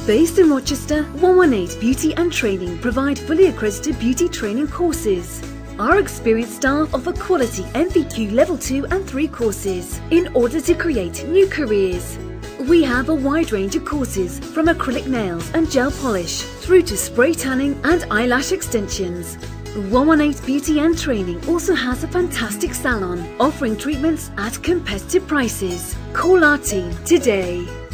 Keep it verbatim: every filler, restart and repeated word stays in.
Based in Rochester, one one eight Beauty and Training provide fully accredited beauty training courses. Our experienced staff offer quality N V Q Level two and three courses in order to create new careers. We have a wide range of courses from acrylic nails and gel polish through to spray tanning and eyelash extensions. one one eight Beauty and Training also has a fantastic salon offering treatments at competitive prices. Call our team today.